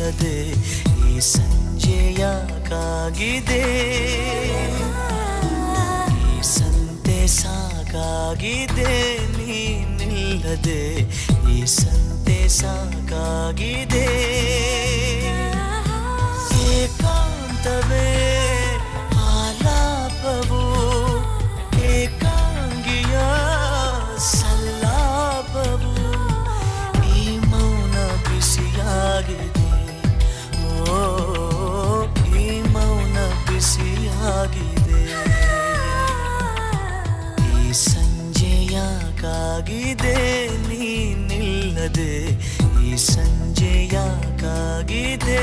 ನಿಲ್ಲದೆ ಈ ಸಂಜೆಯಾಕಾಗಿದೆ ಈ ಸಂತೆ ಸಾಕಾಗಿದೆ ನೀನಿಲ್ಲದೆ ಈ ಸಂತೆ ಸಾಕಾಗಿದೆ ಏಕಾಂತವೇ ಆಲಾಪವು ಏಕಾಂಗಿಯ ಸಲ್ಲಾಪವು ಈ ಮೌನ ಬಿಸಿಯಾಗಿದೆ ಓ ಈ ಮೌನ ಬಿಸಿಯಾಗಿದೆ ಈ ಸಂಜೆಯಾಕಾಗಿದೆ ನೀನಿಲ್ಲದೆ ಈ ಸಂಜೆಯಾಕಾಗಿದೆ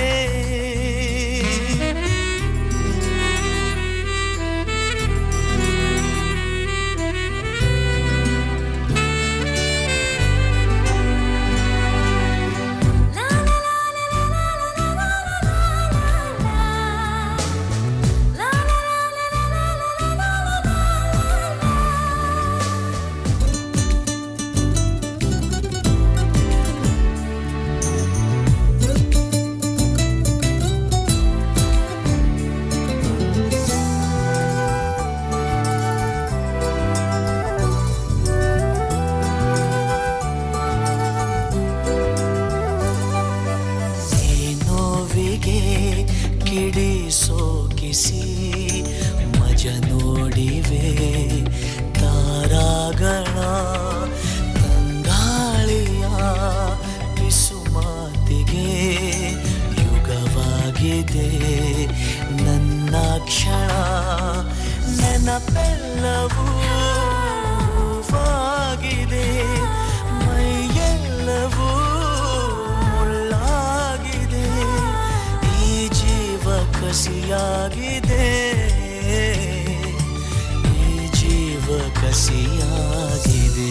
ಸೋಕಿಸಿ ಮಜ ನೋಡಿವೆ ತಾರಾಗಳ ತಂಗಾಳಿಯ ಪಿಸು ಮಾತಿಗೆ ಯುಗವಾಗಿದೆ ನನ್ನ ಕ್ಷಣ ನೆನಪೆಲ್ಲವೂ ಹೂವಾಗಿದೆ ಮೈಯೆಲ್ಲವೂ ಮುಳ್ಳಾಗಿದೆ ಈ ಜೀವ ಕಸಿಯಾಗಿದೆ ಈ ಜೀವ ಕಸಿಯಾಗಿದೆ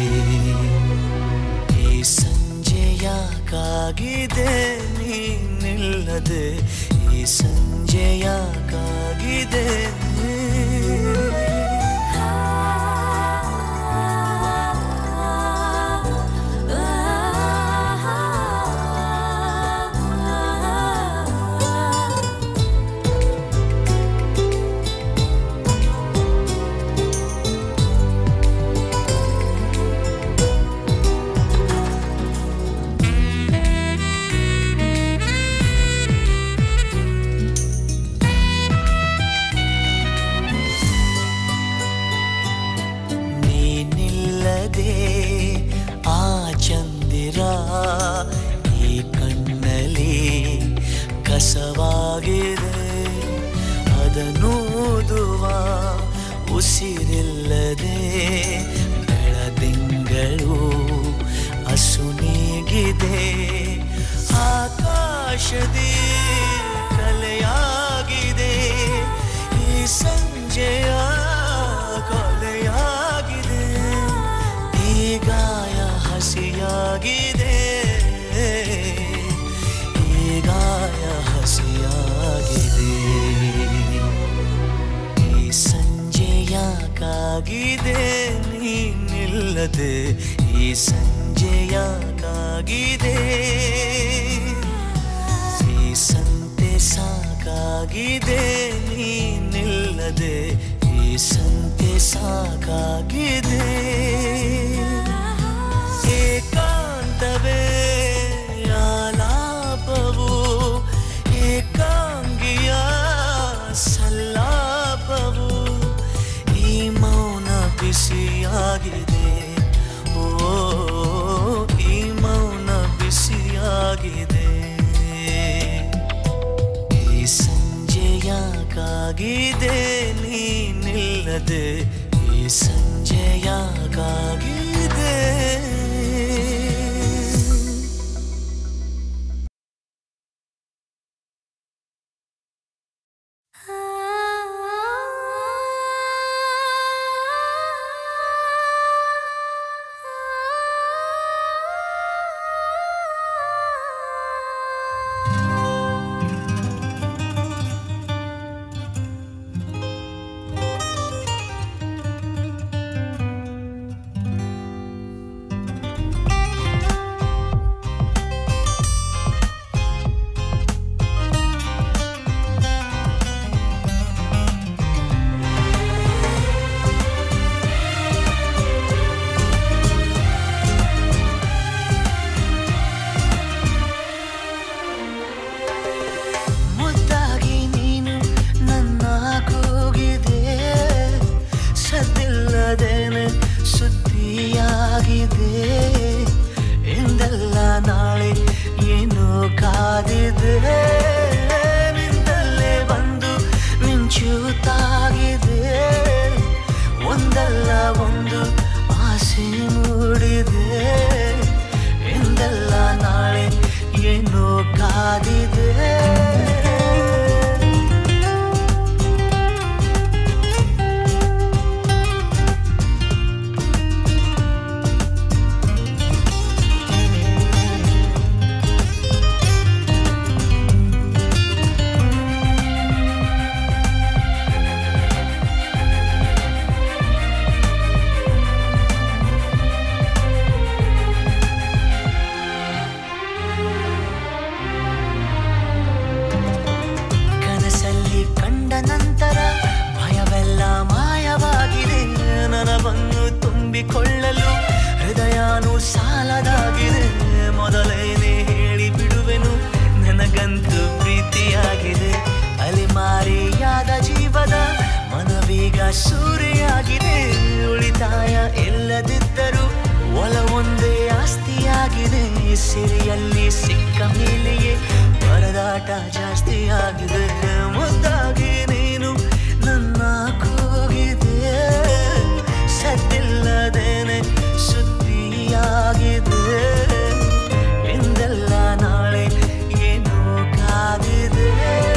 ಈ ಸಂಜೆಯಾಕಾಗಿದೆ ನೀನಿಲ್ಲದೆ ಈ ಸಂಜೆಯಾಕಾಗಿದೆ ಆ ಚಂದಿರ ಈ ಕಣ್ಣಲ್ಲಿ ಕಸವಾಗಿದೆ ಅದನ್ನೂದುವ ಉಸಿರಿಲ್ಲದೆ ಬೆಳದಿಂಗಳು ಅಸುನೀಗಿದೆ ಆಕಾಶದಿ ಕಲೆಯಾಗಿದೆ ಈ ಸಂಜೆಯ ಕೊಲೆಯಾಗಿದೆ ಈ ಗಾಯ ಹಸಿಯಾಗಿದೆ ಈ ಗಾಯ ಹಸಿಯಾಗಿದೆ ಈ ಸಂಜೆಯಾಕಾಗಿದೆ ನೀನಿಲ್ಲದೆ ಈ ಸಂಜೆಯಾಕಾಗಿದೆ ಈ ಸಂತೆ ಸಾಕಾಗಿದೆ ನೀನಿಲ್ಲದೆ ಈ ಸಂತೆ ಸಾಕಾಗಿದೆ ಏಕಾಂತವೇ ಆಲಾಪವು ಏಕಾಂಗಿಯ ಸಲ್ಲಾಪವು ಈ ಮೌನ ಬಿಸಿಯಾಗಿದೆ ಓ ಈ ಮೌನ ಬಿಸಿಯಾಗಿದೆ ಈ ಸಂಜೆಯಾಕಾಗಿದೆ ನೀನಿಲ್ಲದೆ ಈ ಸಂಜೆಯಾಕಾಗಿದೆ ತುಂಬಿಕೊಳ್ಳಲು ಹೃದಯನೂ ಸಾಲದಾಗಿದೆ. ಮೊದಲೇನೆ ಹೇಳಿ ಬಿಡುವೆನು, ನನಗಂತೂ ಪ್ರೀತಿಯಾಗಿದೆ. ಅಲೆಮಾರಿಯಾದ ಜೀವದ ಮನವೀಗ ಸೂರೆಯಾಗಿದೆ. ಉಳಿತಾಯ ಇಲ್ಲದಿದ್ದರೂ ಒಲವೊಂದೇ ಆಸ್ತಿಯಾಗಿದೆ. ಸಿರಿಯಲ್ಲಿ ಸಿಕ್ಕ ಮೇಲೆಯೇ ಪರದಾಟ ಜಾಸ್ತಿಯಾಗಿದೆ. ಮುದ್ದಾಗಿ ನೀನು ನನ್ನ ಕೂಗಿದೆ, ಸದ್ದಿಲ್ಲದೇನೆ ಸುದ್ದಿಯಾಗಿದೆ. ಎಂದೆಲ್ಲ ನಾಳೆ ಏನೋ ಕಾದಿದೆ.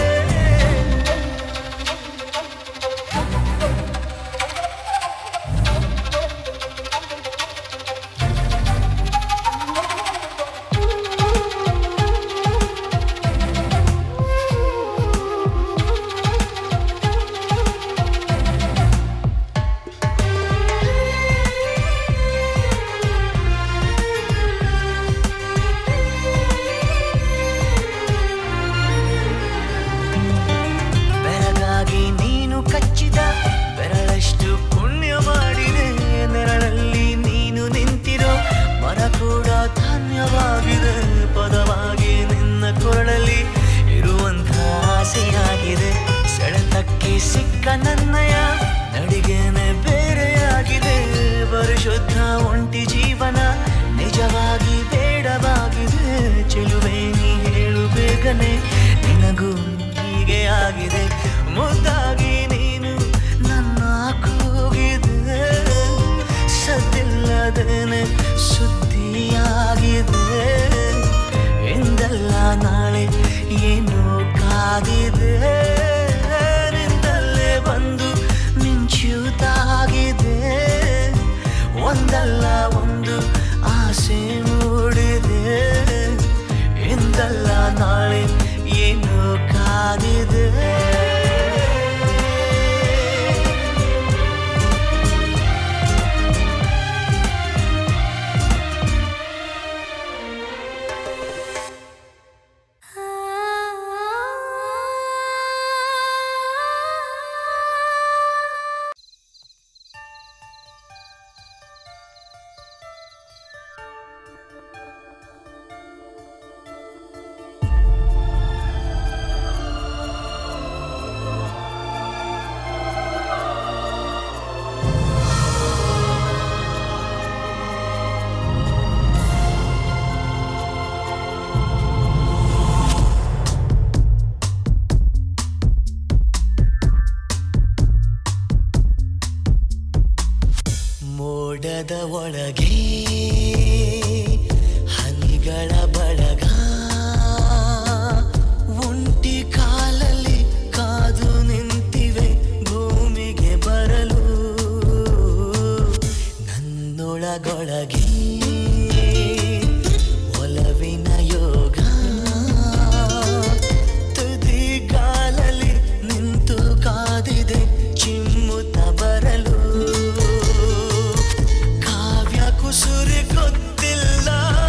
ಪದವಾಗಿ ನಿನ್ನ ಕೊರಳಲ್ಲಿ ಇರುವಂಥ ಆಸೆಯಾಗಿದೆ. ಸೆಳೆತಕ್ಕೆ ಸಿಕ್ಕ ನನ್ನಯ ನಡಿಗೆನೆ ಬೇರೆಯಾಗಿದೆ. ಪರಿಶುದ್ಧ ಒಂಟಿ ಜೀವನ ನಿಜವಾಗಿ ಬೇಡವಾಗಿದೆ. ಚೆಲುವೆ ನೀ ಹೇಳು ಬೇಗನೆ, ನಿನಗೂ ಹೀಗೆ ಆಗಿದೆ. ಮುದ್ದಾಗಿ ನೀನು ನನ್ನ ಕೂಗಿದೆ, ಸದ್ದಿಲ್ಲದೇನೆ ಸುದ್ದಿಯಾಗಿದೆ. ಎಂದೆಲ್ಲ ನಾಳೆ ಏನೋ ಕಾದಿದೆ. ನಿಂದಲ್ಲೇ ಬಂದು ಮಿಂಚುತ್ತಾಗಿದೆ. ಒಂದಲ್ಲ ಒಂದು ಆಸೆ ಮೂಡಿದೆ. ಎಂದೆಲ್ಲ ನಾಳೆ ಏನೋ ಕಾದಿದೆ. ಮೋಡದ ಒಳಗೆ ಹನಿಗಳ ಬಳಗ, ಒಂಟಿ ಕಾಲಲ್ಲಿ ಕಾದು ನಿಂತಿವೆ ಭೂಮಿಗೆ ಬರಲು. ನನ್ನೊಳಗೊಳಗೆ ಒಲವಿನ ಯೋಗ, ತುದಿಗಾಲಲ್ಲಿ ನಿಂತು ಕಾದಿದೆ ಚಿಮ್ಮುತ್ತ ಬರಲು. ಕುಸುರಿ ಗೊತ್ತಿಲ್ಲ,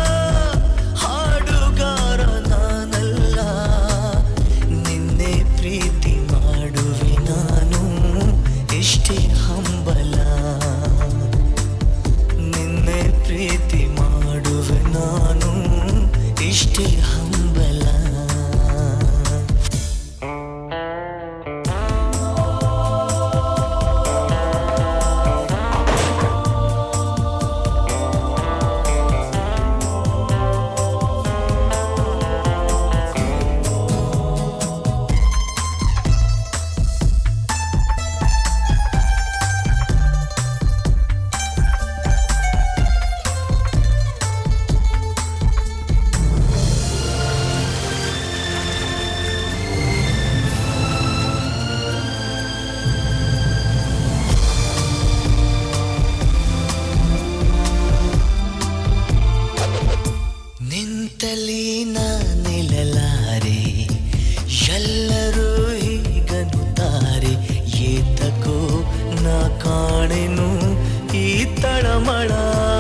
ಹಾಡುಗಾರ ನಾನಲ್ಲ. ನಿನ್ನೆ ಪ್ರೀತಿ ಮಾಡುವೆ ನಾನು, ಇಷ್ಟೇ ಹಂಬಲ. ನಿನ್ನೆ ಪ್ರೀತಿ ಮಾಡುವೆ ನಾನು, ಇಷ್ಟೇ ಹಂಬಲ. ನಿಂತಲಿ ನಾ ನಿಲ್ಲಲಾರೆ, ಎಲ್ಲರೂ ಹೀಗನ್ನುತ್ತಾರೆ. ಏತಕೋ ನಾ ಕಾಣೆನು ಈ ತಳಮಳ.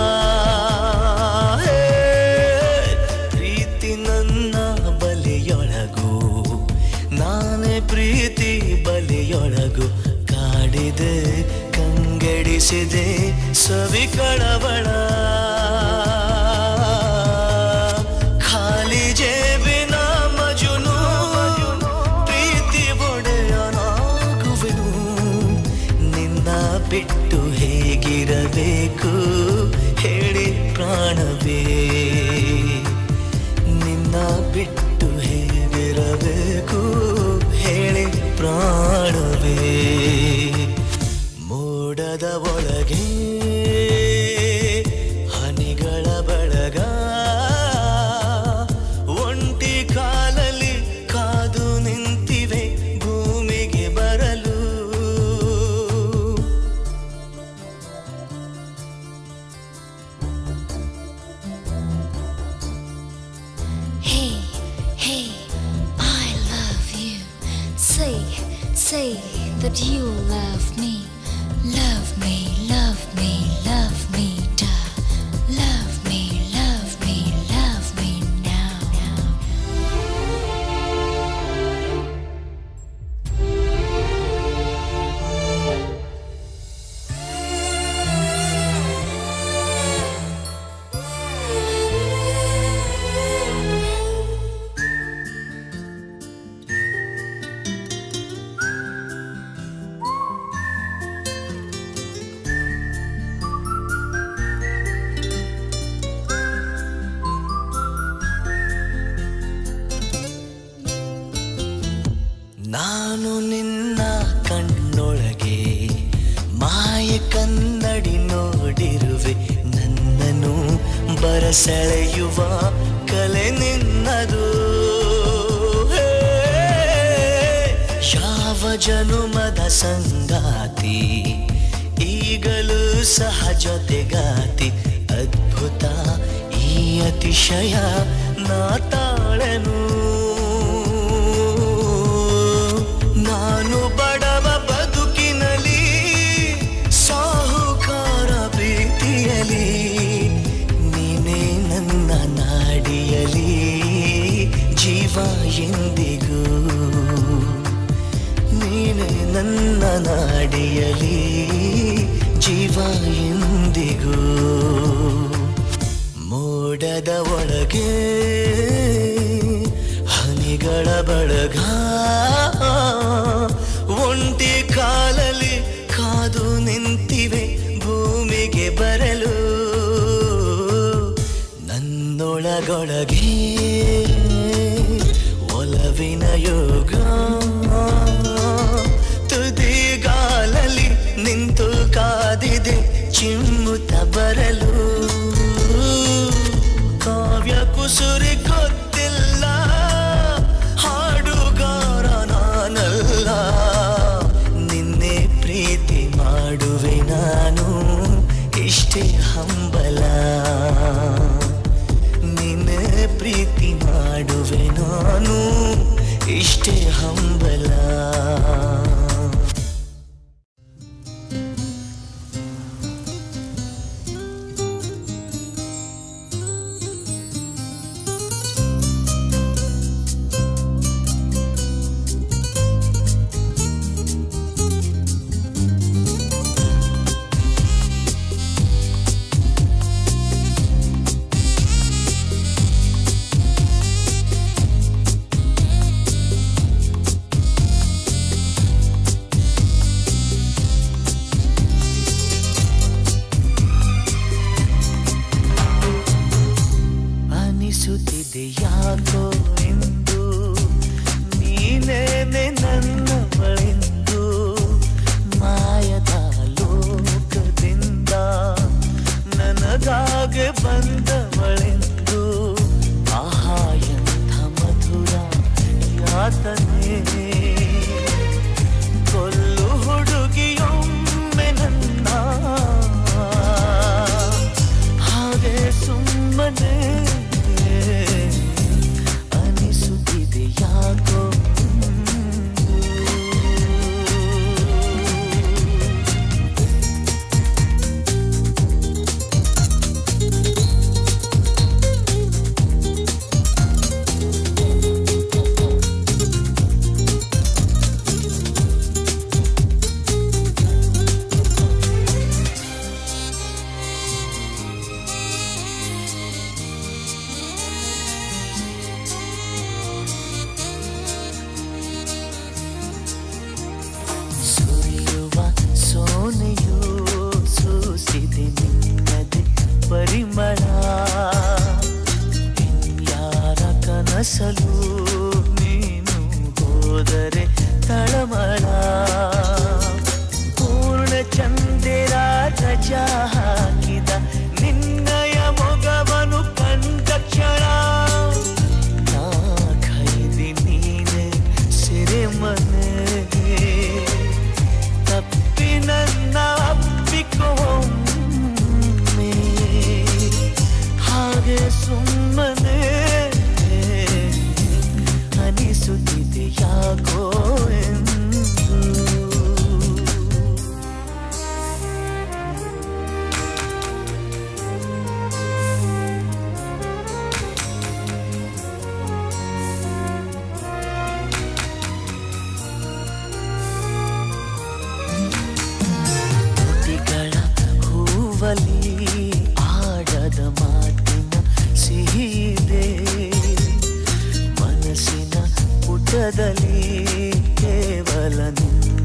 ಪ್ರೀತಿ ನನ್ನ ಬಲೆಯೊಳಗು, ನಾನೇ ಪ್ರೀತಿ ಬಲೆಯೊಳಗು. ಕಾಡಿದೆ ಕಂಗ ಕಂಗೆಡಿಸಿದೆ ಸವಿ ಕಳವಳ ಖಾಲಿ ಜೇಬಿನ ಮಜುನು ಪ್ರೀತಿ ಒಡೆಯನಾಗುವೆನು ನಿನ್ನ ಬಿಟ್ಟು ಹೇಗಿರಬೇಕು ಹೇಳಿ ಪ್ರಾಣವೇ ನಿನ್ನ ಬಿಟ್ಟು ಹೇಗಿರಬೇಕು ಹೇಳಿ ಪ್ರಾಣವೇ ಮೋಡದ ಒಳಗೆ ಹನಿಗಳ ಬಳಗ ಒಂಟಿ ಕಾಲಲ್ಲಿ ಕಾದು ನಿಂತಿವೆ ಭೂಮಿಗೆ ಬರಲು Hey, hey, I love you. Say that you love me. Love me, love me, love me, da. Love me, love me, love me now. ನಾನು ನಿನ್ನ ಕಣ್ಣೊಳಗೆ ಮಾಯ ಕನ್ನಡಿ ನೋಡಿರುವೆ ನನ್ನನ್ನು ಬರಸೆಳೆಯುವ ಕಲೆ ನಿನ್ನದು ಯಾವ ಜನುಮದ ಸಂಗಾತಿ ಈಗಲೂ ಸಹ ಜೊತೆಗಾತಿ ಅದ್ಭುತ ಈ ಅತಿಶಯ ನಾ ತಾಳೆನು ನಾನು ಬಡವ ಬದುಕಿನಲ್ಲಿ ಸಾಹುಕಾರ ಪ್ರೀತಿಯಲಿ ನೀನೇ ನನ್ನ ನಾಡಿಯಲಿ ಜೀವ ಎಂದಿಗೂ ನೀನೇ ನನ್ನ ನಾಡಿಯಲಿ ಜೀವ ಎಂದಿಗೂ ಮೋಡದ ಒಳಗೆ ಹನಿಗಳ ಬಳಗ ಒಂಟಿ ಕಾಲಲ್ಲಿ ಕಾದು ನಿಂತಿವೆ ಭೂಮಿಗೆ ಬರಲು ನನ್ನೊಳಗೊಳಗೆ ಒಲವಿನ ಯೋಗ ತುದಿಗಾಲಲ್ಲಿ ನಿಂತು ಕಾದಿದೆ ಚಿಮ್ಮುತ್ತ ಬರಲು ಕಾವ್ಯ ಕುಸುರಿ ಗೊತ್ತಿಲ್ಲ ಹಾಡುಗಾರ ನಾನಲ್ಲ ನಿನ್ನೆ ಪ್ರೀತಿ ಮಾಡುವೆ ನಾನು ಇಷ್ಟೇ ಹಂಬಲ ನಿನ್ನೆ ಪ್ರೀತಿ ಮಾಡುವೆ ನಾನು ಇಷ್ಟೇ ಹಂಬಲ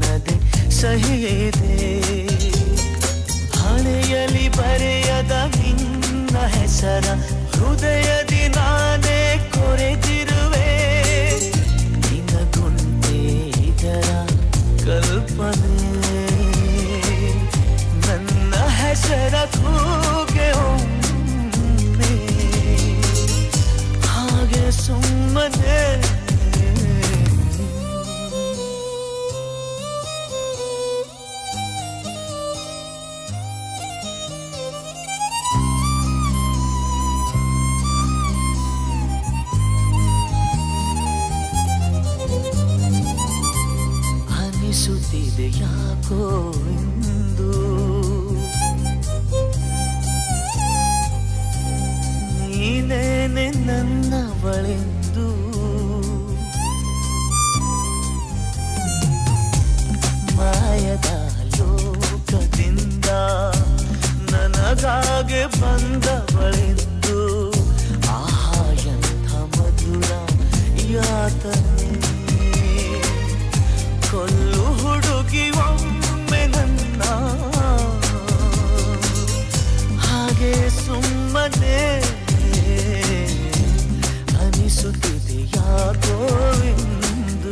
ನನ್ನದೇ ಸಹಿದೆ ಹಣೆಯಲ್ಲಿ ಬರೆಯದ ನಿನ್ನ ಹೆಸರ ಹೃದಯದಿ ನಾನೇ ಕೊರೆದಿರುವೆ ನಿನಗುಂಟೆ ಇದರ ಕಲ್ಪನೆ ನನ್ನ ಹೆಸರ ಕೂಗೆ ಒಮ್ಮೆ ಹಾಗೆ ಸುಮ್ಮನೆ ಅನಿಸುತ್ತಿದೆ ಯಾಕೋ ಎಂದು ನೀನೇನೆ ನನ್ನವಳೆಂದು ಮಾಯದ ಲೋಕದಿಂದ ನನಗಾಗೆ ಬಂದವಳೆಂದು ಆಹಾ ಎಂಥ ಮಧುರ ಯಾತನೆ ಕೊಲ್ಲು ಹುಡುಗಿ ಒಮ್ಮೆ ನನ್ನ ಹಾಗೆ ಸುಮ್ಮನೆ ಅನಿಸುತ್ತಿದೆ ಯಾಕೋ ಎಂದು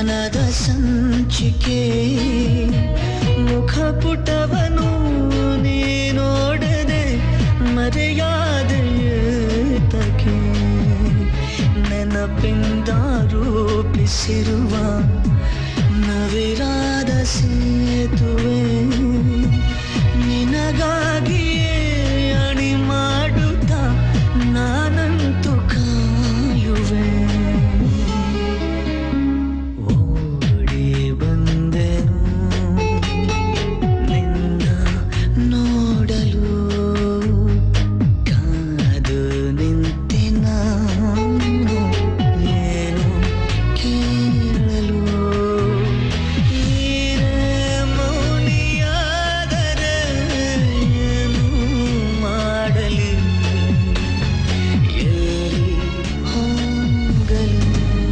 ಮನದ ಸಂಚಿಕೆ ಮುಖಪುಟವನು ನೀ ನೋಡದೆ ಮರೆಯಾದೆಯೇತಕ್ಕೆ ನೆನಪಿಂದ ರೂಪಿಸಿರುವ ನವಿರಾದ ಸೇತುವೆ ನಿನಗಾಗಿಯೇ ಅಣಿ ಮಾಡುತ್ತಾ ನಾನಂತೂ ಕಾಯುವೆ ಓಡಿ ಬಂದೆನು ನಿನ್ನ ನೋಡಲು ಕಾದು ನಿಂತೆ ನಾನು ಏನು ಕೇಳಲು ನೀನೇ ಮೌನಿಯಾದರೆ ಏನು ಮಾಡಲಿ ಎಲ್ಲಿ ಹೋಗಲು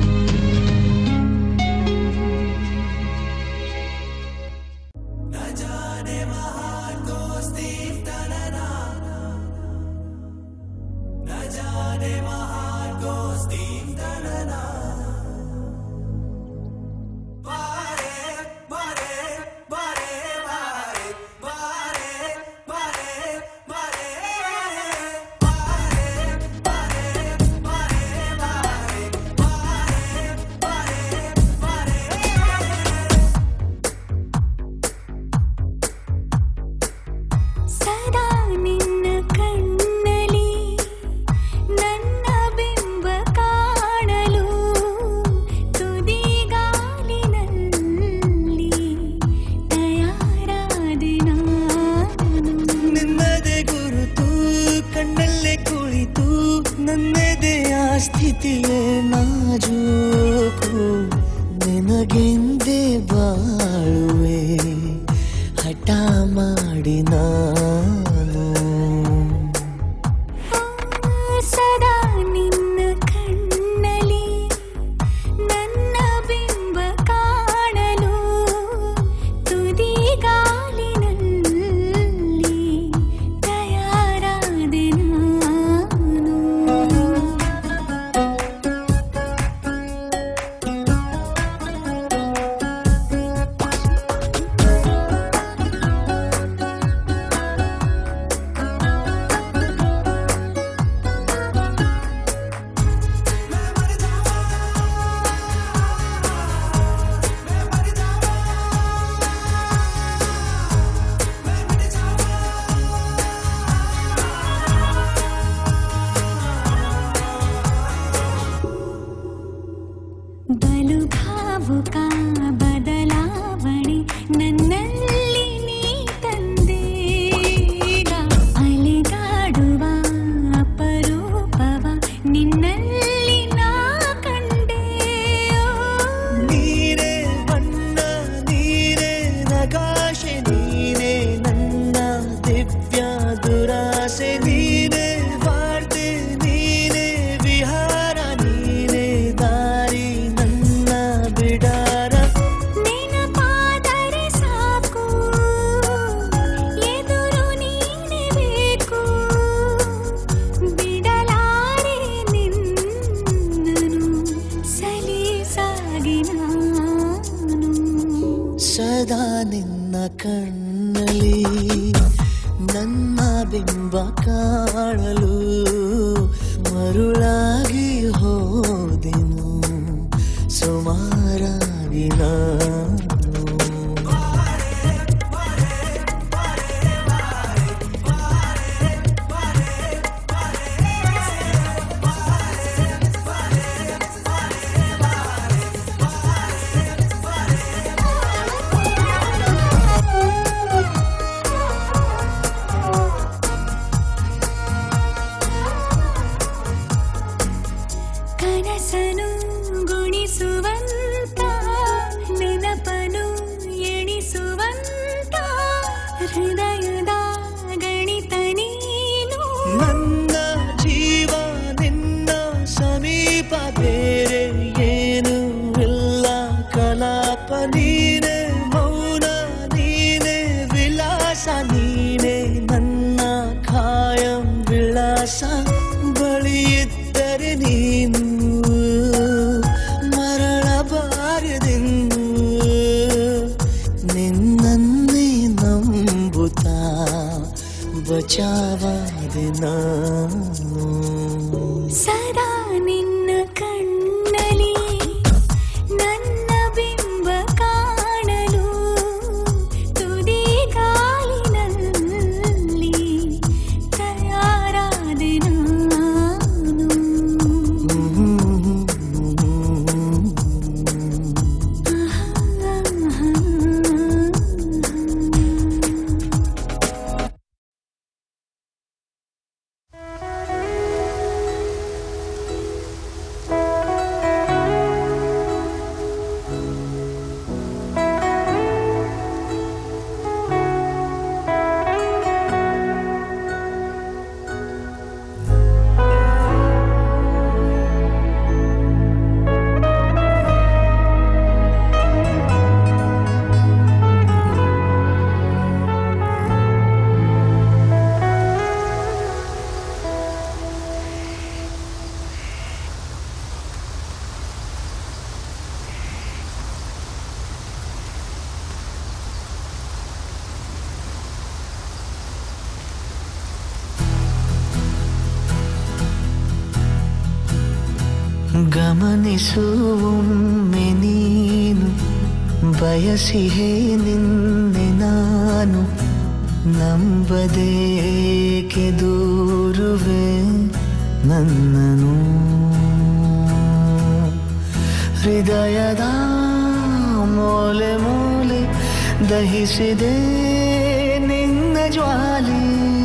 ಸದಾ ನಿನ್ನ ಕಣ್ಣಲ್ಲಿ ನನ್ನ ಬಿಂಬ ಕಾಣಲು ತುದಿಗಾಲಿನಲ್ಲಿ ತಯಾರಾದೆ ನಾನು ನಿನ್ನದೇ ಗುರುತು ಕಣ್ಣಲ್ಲೇ ಕುಳಿತು ನನ್ನದೆಯ ಸ್ಥಿತಿಯೇ ನಾಜೂಕು ನಿನಗೆಂದೇ ಬಾಳುವೆ ಹಠ ಮಾಡಿ ನಾನು ಸದಾ ನಿನ್ನ ಕಣ್ಣಲ್ಲಿ ನನ್ನ ಬಿಂಬ ಕಾಣಲು ತುದಿಗಾಲಿನಲ್ಲಿ ತಯಾರಾದೆ ನಾನು ಬಲು ಭಾವುಕ ಬದಲಾವಣೆ ನನ್ನಲ್ಲಿ ನೀ ತಂದೇಗ ಅಲೆದಾಡುವ ಅಪರೂಪವ ನಿನ್ನಲ್ಲಿ ನಾ ಕಂಡೆ ನೀನೇ ಬಣ್ಣ ನೀನೇ ನಗಾಶೆ ನೀನೇ ನನ್ನ ದಿವ್ಯ ದುರಾಸೆ ನೀನೇ ವಾರ್ತೆ ನೀನೇ ವಿಹಾರ ನೀನೇ ದಾರಿ ನನ್ನ ಬಿಡಾರ ನೆನಪಾದರೆ ಸಾಕು ಎದುರು ನೀನೇ ಬೇಕು ಬಿಡಲಾರೆ ನಿನ್ನನು ಸಲೀಸಾಗಿ ನಾನು ಸದಾ ನಿನ್ನ ಕಣ್ಣಲ್ಲಿ ನನ್ನ ಬಿಂಬ ಕಾಣಲು ಮರುಳಾಗಿ ಹೋದೆನು ಸುಮಾರಾಗಿ ನಾನು ಕನಸನು ಗುಣಿಸುವಂತ ನೆನಪನು ಎಣಿಸುವಂತ ಹೃದಯದ ಗಣಿತ ನೀನು ನನ್ನ ಜೀವ ನಿನ್ನ ಸಮೀಪ ಬೇರೆ ಏನು ಇಲ್ಲ ಕಲಾಪ ನೀನೆ ಮೌನ ನೀನೆ ವಿಲಾಸ ನೀನೆ ನನ್ನ ಖಾಯಂ ವಿಳಾಸ ಬಳಿಯಿದ್ದರೆ ನೀನು ಮರಳಬಾರದೆಂದು ಚಾವಾದೆ ನಾನು ಸದಾ ನಿನ್ನ ಕಣ್ಣಲಿ ನನ್ನ ಬಿಂಬ ಕಾಣಲು ತುದಿ ಗಾಲಿನಲ್ಲಿ ತಯಾರಾದೆ ನಾನು ಗಮನಿಸುವೊಮ್ಮೆ ನೀನು ಬಯಸಿಹೇ ನಿನ್ನೆ ನಾನು ನಂಬದೇಕೆ ದೂರುವೆ ನನ್ನನು ಹೃದಯದ ಮೂಲೆ ಮೂಲೆ ದಹಿಸಿದೆ ನಿನ್ನ ಜ್ವಾಲೆ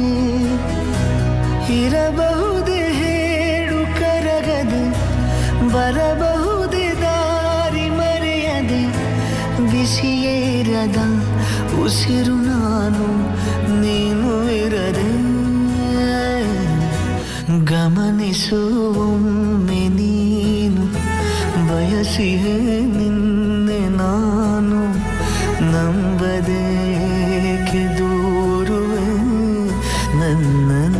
ಇರಬಹುದೇ ಹೇಳು ಕರಗದೆ ಬರಬಹುದೇ ದಾರಿ ಮರೆಯದೆ ಬಿಸಿಯೇರದ ಉಸಿರು ನಾನು ನೀನು ಇರದೆ ಗಮನಿಸುವೊಮ್ಮೆ ನೀನು ಬಯಸಿಯೇ ನಿನ್ನೆ ನಾನು ನಂಬದೇಕೆ ದೂರುವೆ ನನ್ನನು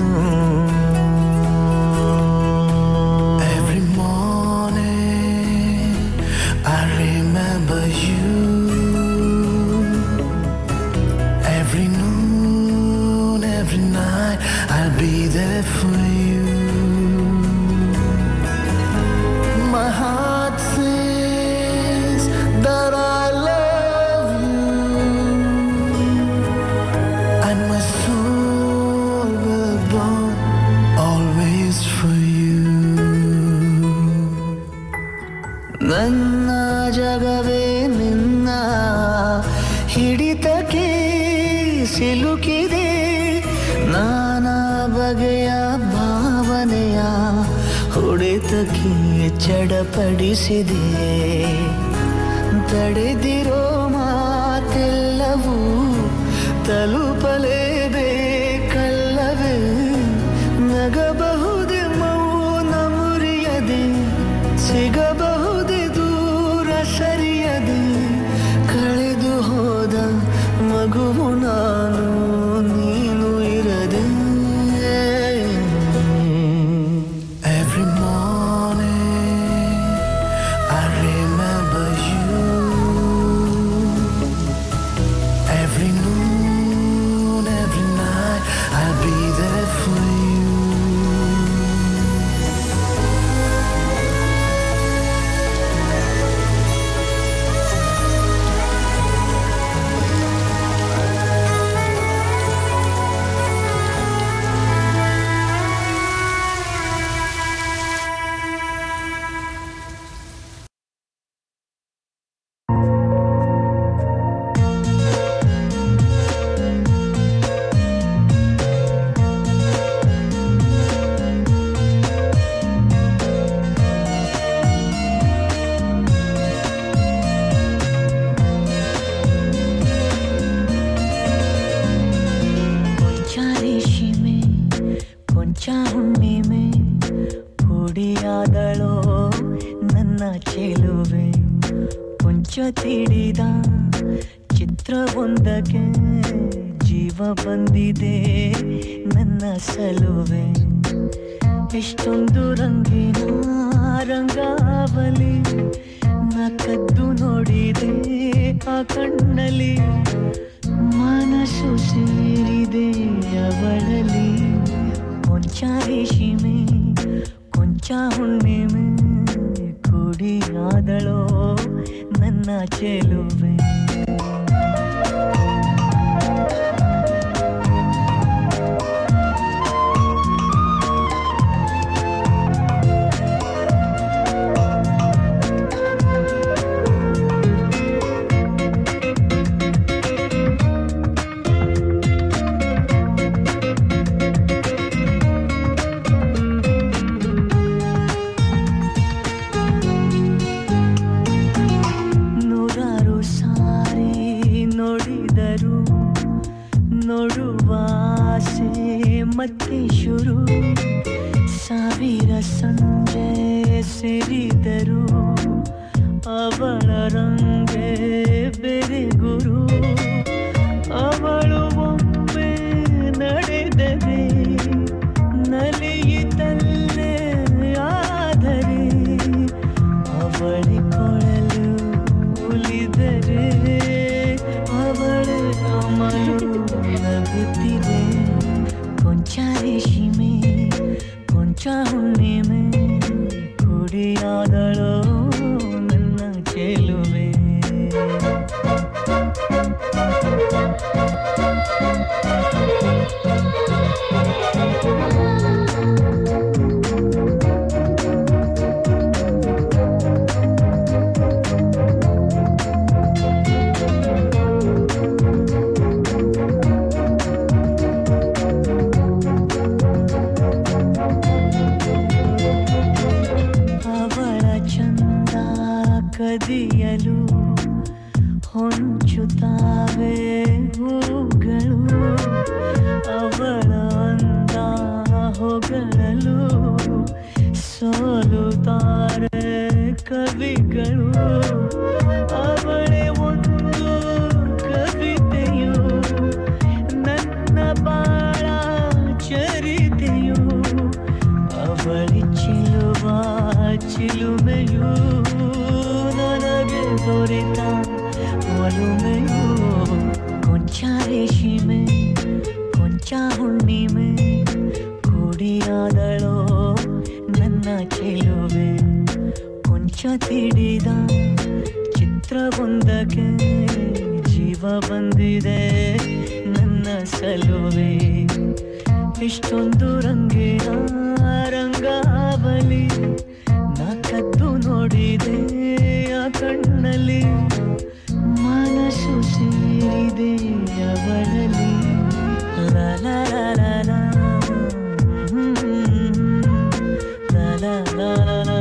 ನನ್ನ ಜಗವೇ ನಿನ್ನ ಹಿಡಿತಕ್ಕೆ ಸಿಲುಕಿದೆ ನಾನಾ ಬಗೆಯ ಭಾವನೆಯ ಹೊಡೆತಕ್ಕೆ ಚಡಪಡಿಸಿದೆ ತಡೆದಿರೋ ಮಾತೆಲ್ಲವೂ ತಲುಪಲೇಬೇಕಲ್ಲವೇ ನಗಬಹುದೇ ಮೌನ ಮುರಿಯದೆ ಸಿಗಬಹುದೇ ದೂರ ಸರಿಯದೆ ಕಳೆದು ಹೋದ ಮಗುವು ನಾನು ನೀನು ಇರದೆ Every morning I remember you Every noon, every night I'll be there for you ತಿಡಿದ ಚಿತ್ರವೊಂದಕ್ಕೆ ಜೀವ ಬಂದಿದೆ ನನ್ನ ಸಲುವೆ ಎಷ್ಟೊಂದು ರಂಗಿನ ರಂಗಾವಲಿ ನಾ ಕದ್ದು ನೋಡಿದೆ ಆ ಕಣ್ಣಲ್ಲಿ ಮನಸ್ಸು ಸೇರಿದೆ ಅವಳಲ್ಲಿ ಕೊಂಚ ರೇಷ್ಮೆ ಕೊಂಚ ಹುಣ್ಣಿಮೆ ಕುಡಿಯಾದಳೋ ನನ್ನ ಚೆಲುವೆ ನೋಡುವಾಸೆ ಮತ್ತೆ ಶುರು ಸಾವಿರ ಸಂಜೆ ಸೇರಿದರು ಅವಳ ರಂಗೆ ಬೇರೆ ಗುರು ಅವಳು ಒಮ್ಮೆ ನಡೆದರೆ ನಲಿಯಿತಲ್ಲೇ ಆದರೆ ಅವಳ ಕೊಳಲು ಉಲಿದರೆ ಅವಳ ಅಮಲು ನಗುತ್ತಿದೆ ಕೊಂಚ ರೇಷ್ಮೆ ಕೊಂಚ ಹುಣ್ಣಿಮೆ ಕುಡಿಯಾದಳೋ ನನ್ನ ಚೆಲುವೆ ಕದಿಯಲು ಹೊಂಚುತ್ತಾವೆ ಹೂಗಳು ಅವಳ ಅಂದ ಹೊಗಳಲು ಸೋಲುತ್ತಾರೆ ಕವಿಗಳು ಅವಳೇ ಒಂದು ಕವಿತೆಯು ನನ್ನ ಬಾಳ ಚರಿತೆಯು ಅವಳಿ ಚಿಲುವ ಚಿಲುಮೆಯು ನನಗೆ ದೊರೆತ ಒಲುಮೆಯು ಕೊಂಚ ರೇಷ್ಮೆ ಕೊಂಚ ಹುಣ್ಣಿಮೆ ಕುಡಿಯಾದಳೋ ನನ್ನ ಚೆಲುವೆ ಕೊಂಚ ತಿಳಿದ ಚಿತ್ರವೊಂದಕ್ಕೆ ಜೀವ ಬಂದಿದೆ ನನ್ನ ಸಲುವೆ ಇಷ್ಟೊಂದು ರಂಗಿನ ರಂಗಾವಲಿ ನಾ ಕದ್ದು ನೋಡಿದೆ ಆ ಕಣ್ಣಲ್ಲಿ ಮನಸ್ಸು ಸೇರಿದೆ ಅವಳಲ್ಲಿ ಲಾ ಲಾ ಲಾ ಲಾ ಲಾ ಲಾ ಲಾ ಲಾ.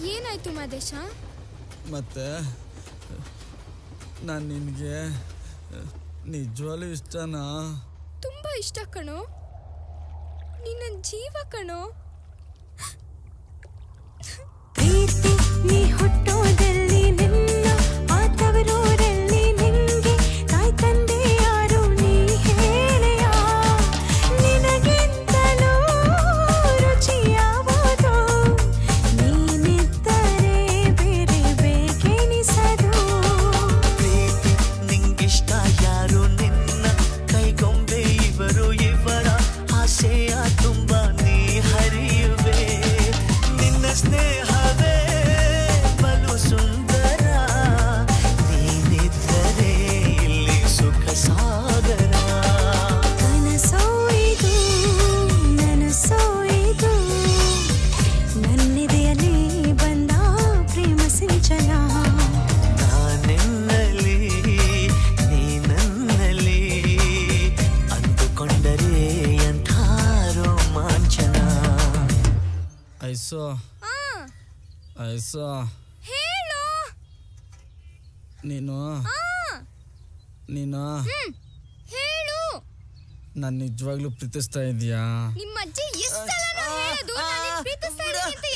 ಏನಾಯ್ತು ಮಾದೇಶ? ಮತ್ತೆ ನಾನು ನಿನಗೆ ನಿಜವಾಗ್ಲೂ ಇಷ್ಟನಾ? ತುಂಬಾ ಇಷ್ಟ ಕಣೋ, ನಿನ್ನ ಜೀವ ಕಣೋ. ಪ್ರೀತಿ ನೀ ಹುಟ್ಟೋದಲ್ಲಿ ನಿನ್ನ ಆತವರೂರಲ್ಲಿ ನಿಂಗೆ ತಾಯಿ ತಂದೆ ಯಾರು ನೀ ಹೇಳೆಯ? ನಿನಗಿಂತಲೂ ರುಚಿಯಾವುದು ನೀನಿದ್ದರೆ ಬೇರೆ ಬೇಕೆನಿಸದು. ಪ್ರೀತಿ ನಿಂಗಿಷ್ಟ ಯಾರು ನಿನ್ನ ಕೈಗೊಂಬೆ ಇವರು ಇವರ ಆಸೆಯ ತುಂಬ ನೀ ಹರಿಯುವೆ. ನಿನ್ನ ಸ್ನೇಹವೇ ಬಲು ಸುಂದರ, ನೀನಿದ್ದರೆ ಇಲ್ಲಿ ಸುಖ ಸಾಗರ. ಕನಸೋ ಇದು ನನಸೋ ಇದು ನನ್ನೆದೆಯಲ್ಲಿ ಬಂದ ಪ್ರೇಮ ಸಿಂಚನ. ನಾನೆನ್ನಲಿ ನೀನನ್ನಲಿ ಅಂದುಕೊಂಡರೆ ಎಂಥ ರೋಮಾಂಚನ. ಐಸೋ ಐಸೋ ಹೇಳು. ನೀನು ಹೇಳು. ನಾನು ನಿಜವಾಗ್ಲೂ ಪ್ರೀತಿಸ್ತಾ ಇದೀಯಾ? ನಿಮ್ಮ ಅಜ್ಜಿ ಎಷ್ಟು ಸಲ ಹೇಳೋದು ನಾನು ಪ್ರೀತಿಸ್ತಾ ಇದ್ದೀನಿ ಅಂತ